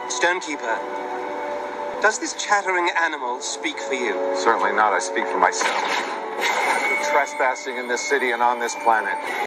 Stonekeeper, does this chattering animal speak for you? Certainly not. I speak for myself. Trespassing in this city and on this planet.